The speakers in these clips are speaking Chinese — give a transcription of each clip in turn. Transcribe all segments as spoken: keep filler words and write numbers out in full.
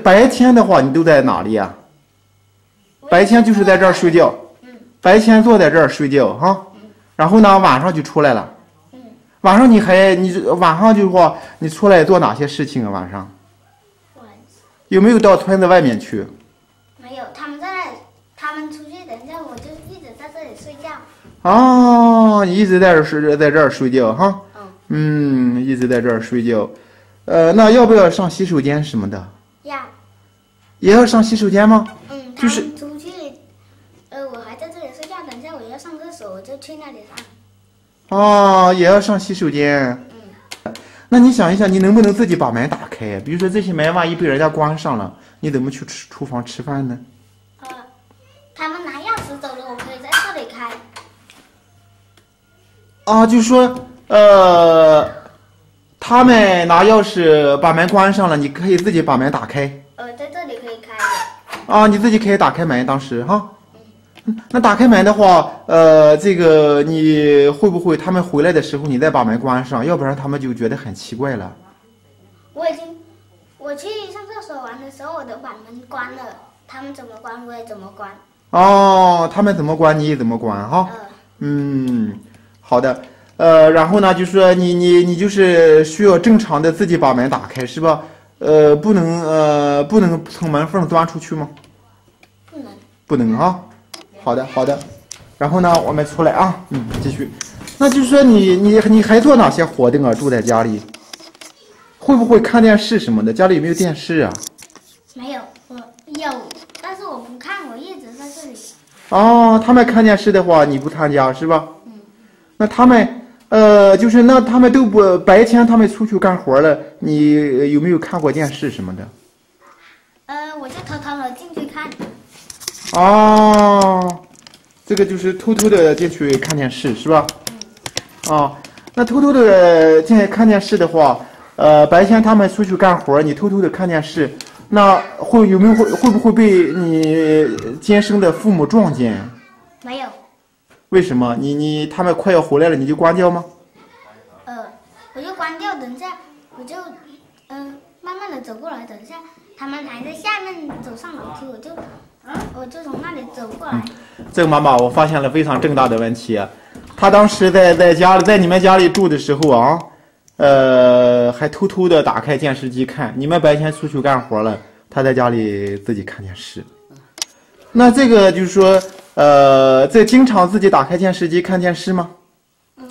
白天的话，你都在哪里啊？白天就是在这儿睡觉， 嗯， 白天坐在这儿睡觉哈，然后呢晚上就出来了， 嗯， 晚上你还你晚上就是说你出来做哪些事情啊？晚上晚有没有到村子外面去？ 没有，他们在那里，他们出去，等一下我就一直在这里睡觉。 哦，你一直在这睡，在这儿睡觉哈， 嗯， 嗯，一直在这儿睡觉，呃，那要不要上洗手间什么的？ 要， 也要上洗手间吗？ 嗯，他就是们出去，呃，我还在这里睡觉，等一下我要上厕所，我就去那里上。 哦，也要上洗手间。 嗯， 那你想一想，你能不能自己把门打开？比如说这些门万一被人家关上了，你怎么去吃厨房吃饭呢？ 呃，他们拿钥匙走了，我可以在这里开。 啊，就是说，呃，他们拿钥匙把门关上了，你可以自己把门打开。 呃，在这里可以开的。 啊，你自己可以打开门，当时哈。嗯那打开门的话，呃，这个你会不会他们回来的时候你再把门关上？要不然他们就觉得很奇怪了。 我已经，我去上厕所玩的时候，我都把门关了，他们怎么关我也怎么关。 哦，他们怎么关你也怎么关哈。 呃， 嗯，好的。呃，然后呢，就是说你你你就是需要正常的自己把门打开是吧？呃，不能呃不能从门缝钻出去吗？ 不能。 不能啊。好的好的。然后呢，我们出来啊，嗯，继续。那就是说你你你还做哪些活动啊？住在家里，会不会看电视什么的？家里有没有电视啊？ 没有，我有，但是我不看，我一直在这里。 哦，他们看电视的话，你不参加是吧？ 嗯。 那他们。呃，就是那他们都不白天他们出去干活了，你有没有看过电视什么的？ 呃，我就偷偷的进去看。 哦，这个就是偷偷的进去看电视是吧？ 嗯。 哦，那偷偷的进去看电视的话，呃，白天他们出去干活，你偷偷的看电视，那会有没有会会不会被你监生的父母撞见？ 没有。 为什么？你你他们快要回来了，你就关掉吗？ 呃，我就关掉，等一下我就嗯、呃、慢慢的走过来，等一下他们还在下面走上楼梯，我就我就从那里走过来。 嗯、这个妈妈，我发现了非常重大的问题。她当时在在家里在你们家里住的时候啊，呃，还偷偷的打开电视机看。你们白天出去干活了，她在家里自己看电视。那这个就是说。呃，在经常自己打开电视机看电视吗？ 嗯。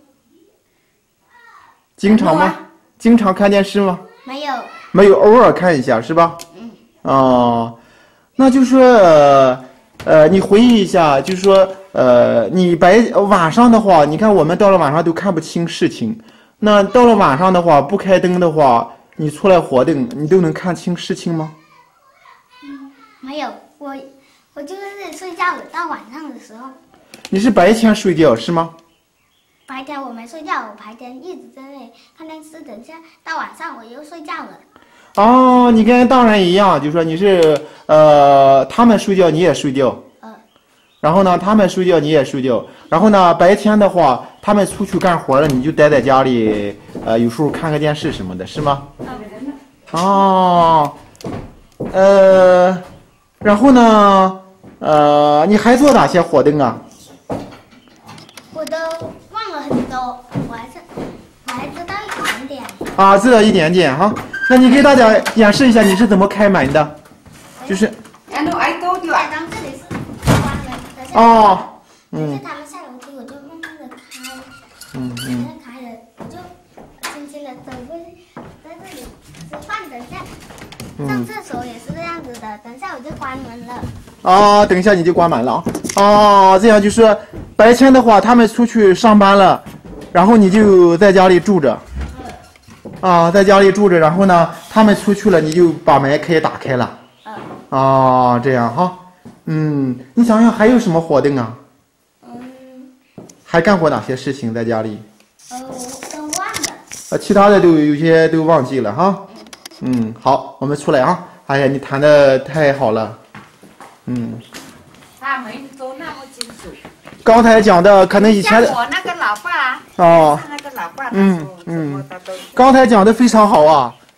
经常吗？经常看电视吗？ 没有。 没有，偶尔看一下是吧？ 嗯。 哦，那就是说，呃，呃，你回忆一下，就是说，呃，你白晚上的话，你看我们到了晚上都看不清事情，那到了晚上的话，不开灯的话，你出来活动，你都能看清事情吗？ 嗯，没有，我。我就在这里睡觉了，到晚上的时候。 你是白天睡觉是吗？ 白天我没睡觉，我白天一直在那里看电视，等一下到晚上我又睡觉了。 哦，你跟大人一样，就说你是呃，他们睡觉你也睡觉。 嗯。 然后呢，他们睡觉你也睡觉。然后呢，白天的话，他们出去干活了，你就待在家里，呃，有时候看个电视什么的，是吗？ 嗯。 哦，呃，然后呢？呃，你还做哪些活动啊？ 我都忘了很多，我还是我还知道一点点。 啊，知道一点点哈。那你给大家演示一下你是怎么开门的？就是。 I know, I told you. 当这里是关门。哦。嗯。等下他们下楼梯，我就慢慢的开。嗯嗯。开了，我就轻轻的走过去，在这里吃饭，等下。上厕所也是这样子的，等下我就关门了。 啊，等一下你就关门了啊！哦，这样就是白天的话，他们出去上班了，然后你就在家里住着。啊，在家里住着，然后呢，他们出去了，你就把门可以打开了。嗯。啊，这样哈。嗯，你想想还有什么活动啊？嗯。还干过哪些事情在家里？ 呃，我都忘了。 啊，其他的都有些都忘记了哈。嗯，好，我们出来啊！哎呀，你弹的太好了。嗯。 他没说那么清楚。 刚才讲的可能以前。 像我那个老爸啊。 哦。 那个老爸。 嗯嗯。刚才讲的非常好啊，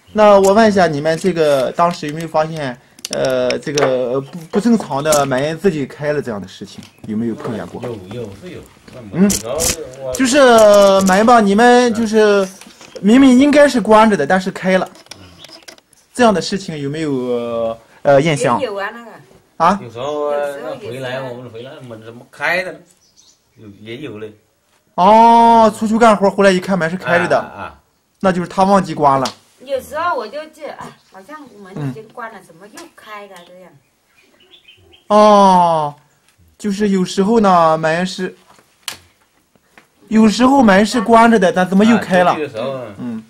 那我问一下，你们这个当时有没有发现，呃，这个不不正常的门自己开了这样的事情，有没有碰见过？ 有有是有。 嗯，就是门吧，你们就是明明应该是关着的，但是开了，这样的事情有没有呃印象？ 有啊，那个啊？ 有时候那回来我们回来门怎么开的呢？有也有嘞。 哦，出去干活回来一看门是开着的， 啊啊、 那就是他忘记关了。 有时候我就觉得，哎，好像门已经关了，怎么又开了这样？ 哦，就是有时候呢门是。有时候门是关着的，但怎么又开了？ 啊、 嗯。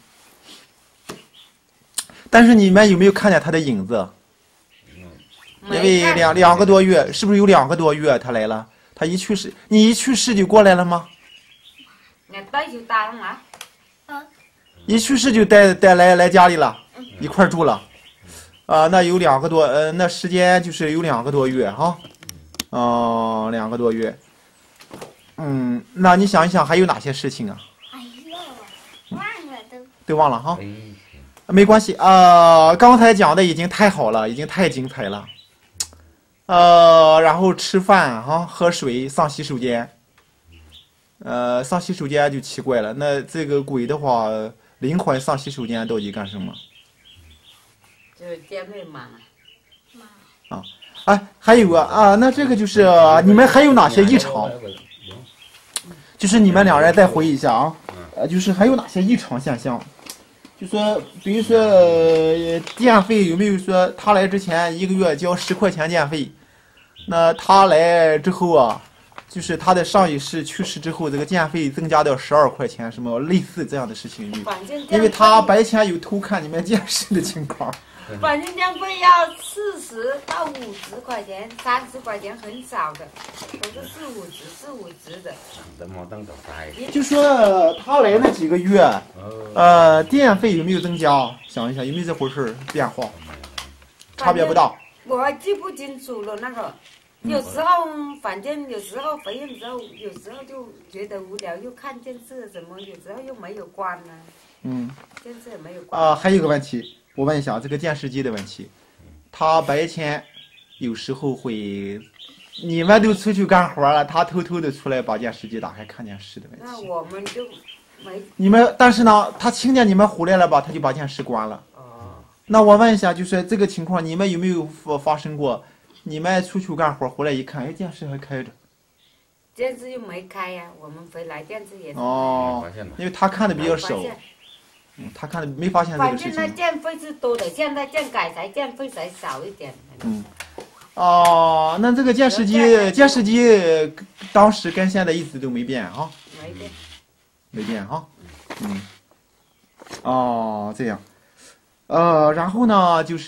但是你们有没有看见他的影子？ 嗯、 因为两两个多月，是不是有两个多月他来了？他一去世，你一去世就过来了吗？ 就打了啊。 一去世就带带来来家里了，一块住了。啊、呃，那有两个多，呃，那时间就是有两个多月哈。哦、呃，两个多月。嗯，那你想一想还有哪些事情啊？ 哎呦，忘了都。 都忘了哈，没关系啊、呃。刚才讲的已经太好了，已经太精彩了。呃，然后吃饭哈、啊，喝水，上洗手间。呃，上洗手间就奇怪了，那这个鬼的话，灵魂上洗手间到底干什么？ 就是姐妹嘛。 啊，哎，还有啊啊，那这个就是你们还有哪些异常？就是你们两人再回忆一下啊，呃，就是还有哪些异常现象？就说，比如说、呃、电费有没有说他来之前一个月交十块钱电费，那他来之后啊，就是他的上一世去世之后，这个电费增加到十二块钱，什么类似这样的事情有没有？因为他白天有偷看你们电视的情况。 反正电费要四十到五十块钱，三十块钱很少的，都是四五十、四五十的。 就说他来那几个月，呃，电费有没有增加？想一想，有没有这回事变化？差别不大。 我记不清楚了，那个有时候反正有时候回来的时候，有时候就觉得无聊，又看电视什么，有时候又没有关呢。 嗯。 电视也没有关。 啊、呃，还有一个问题。我问一下这个电视机的问题，他白天有时候会，你们都出去干活了，他偷偷的出来把电视机打开看电视的问题。 那我们就没。 你们但是呢，他听见你们回来了吧，他就把电视关了。 哦。 那我问一下，就是这个情况，你们有没有发生过？你们出去干活回来一看，哎，电视还开着。 电视又没开呀、啊，我们回来电视也是。 哦。因为他看的比较少。嗯，他看没发现这个事情。 反正那电费是多的，现在电改才电费才少一点。 嗯，哦，那这个电视机，电视机当时跟现在一直都没变啊？ 没变， 没变哈。嗯，哦，这样，呃，然后呢，就是，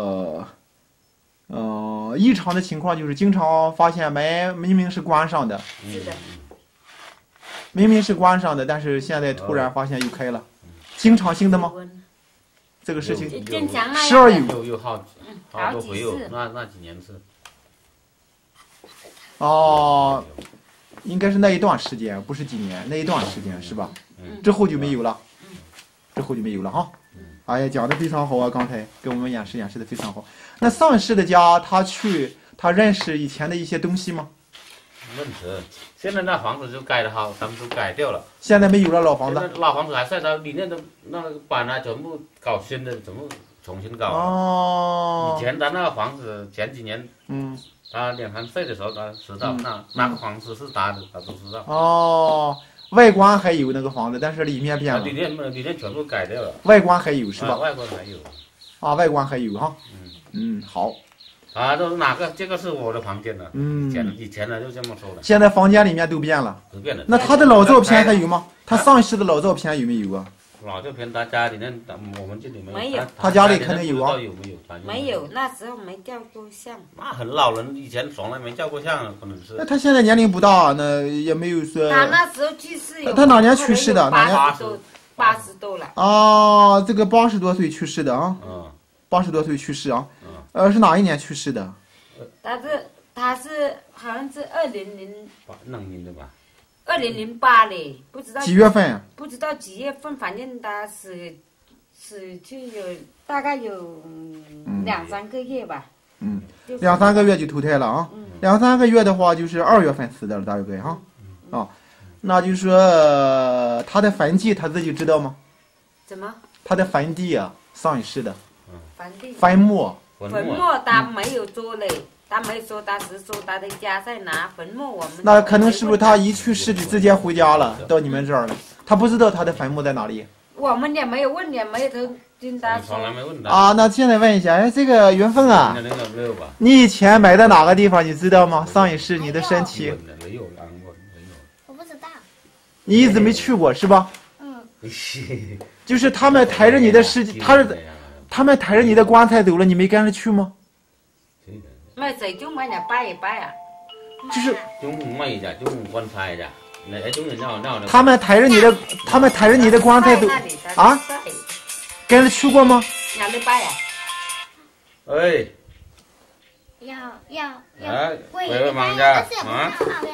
呃，异常的情况就是经常发现门明明是关上的。 是的。 明明是关上的，但是现在突然发现又开了。经常性的吗？这个事情时而有， 有有好好多回有，那那几年是。 哦，应该是那一段时间，不是几年，那一段时间是吧？ 嗯。 之后就没有了，之后就没有了哈。哎呀，讲的非常好啊，刚才给我们演示演示的非常好。那上世的家，他去，他认识以前的一些东西吗？ 认识，现在那房子就盖得好，他们都改掉了。 现在没有了老房子。 老房子还在，它里面的那个板啊，全部搞新的，全部重新搞。 哦。 以前他那个房子前几年， 嗯， 他两三岁的时候，他知道、嗯、那那个房子是他的，他都知道。 哦，外观还有那个房子，但是里面变了。 里面里面全部改掉了。 外观还有是吧？ 啊、外观还有。 啊，外观还有哈。 嗯嗯，好。 啊，都是哪个？这个是我的房间了。 嗯， 以前以前呢就这么说的。 现在房间里面都变了。 都变了。 那他的老照片还有吗？他上一世的老照片有没有啊？ 老照片他家里面，我们这里没有。 他家里肯定有啊。 有没有？ 没有，那时候没照过相。 那很老人，以前从来没照过相，可能是。 那他现在年龄不大，那也没有说。 他那时候去世有。 他哪年去世的？哪年？ 八十多，八十多了。 哦，这个八十多岁去世的啊。 嗯。 八十多岁去世啊。嗯。呃，是哪一年去世的？ 他是他是好像是二零零八弄年的吧？ 二零零八嘞，不知道几月份？ 不知道几月份，反正他死死去有大概有两三个月吧。 嗯，两三个月就投胎了啊。嗯、两三个月的话，就是二月份死的了，大概哈。嗯、啊，那就是说、呃、他的坟地他自己知道吗？ 怎么？ 他的坟地啊，上一世的。 坟地。 坟墓。 坟墓他没有做嘞。嗯他没说，他是说他的家在哪，坟墓我们。 那可能是不是他一去世就直接回家了，到你们这儿了？他不知道他的坟墓在哪里。 我们也没有问，也没有听他说。 啊，那现在问一下，哎，这个缘分啊，你以前埋在哪个地方，你知道吗？上一世你的身体。 没有，我不知道。 你一直没去过是吧？ 嗯。 就是他们抬着你的尸体，他是他们抬着你的棺材走了，你没跟着去吗？ 那谁就买点拜一拜啊？ 就是他们抬着你的，他们抬着你的棺材走啊？跟着去过吗？ 哪里拜啊？ 哎， 要要要跪拜拜啊！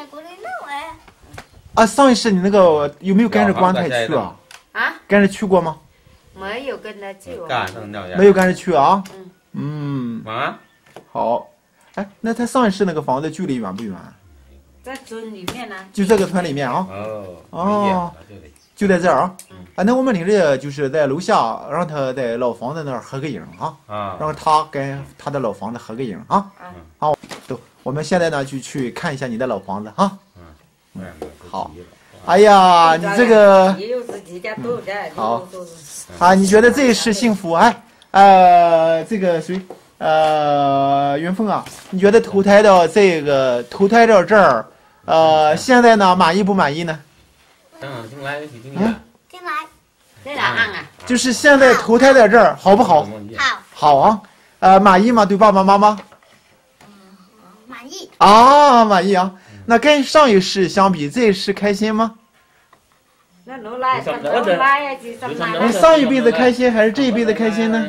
啊，上一世你那个有没有跟着棺材去啊？ 啊？ 跟着去过吗？ 没有跟着去。 没有跟着去啊？ 嗯。 嗯。啊，好。哎，那他上一世那个房子距离远不远？ 在村里面呢。 就这个村里面啊。 哦。 哦。就在这儿啊。嗯。啊，那我们领着就是在楼下，让他在老房子那儿合个影啊。啊。让他跟他的老房子合个影啊。嗯。好，走，我们现在呢就去看一下你的老房子哈。嗯。好。哎呀，你这个。好。啊，你觉得这一世幸福？哎，呃，这个谁？呃，云凤啊，你觉得投胎到这个投胎到这儿，呃，现在呢满意不满意呢？ 嗯，进来，进来，进来， 在哪按啊？ 就是现在投胎在这儿，好不好？ 好， 好啊，呃，满意吗？对爸爸妈妈？ 嗯，满意。 啊，满意啊。那跟上一世相比，这一世开心吗？ 那能来，能来呀，就上来。 你上一辈子开心还是这一辈子开心呢？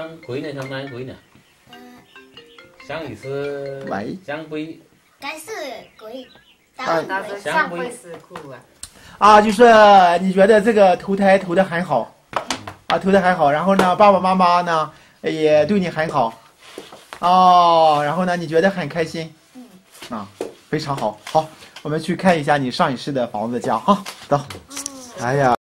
上一次上辈， 该是鬼， 上辈是苦啊。 啊，就是你觉得这个投胎投的很好，啊，投的很好。然后呢，爸爸妈妈呢也对你很好，哦，然后呢，你觉得很开心，啊，非常好。好，我们去看一下你上一世的房子家哈，走。哎呀。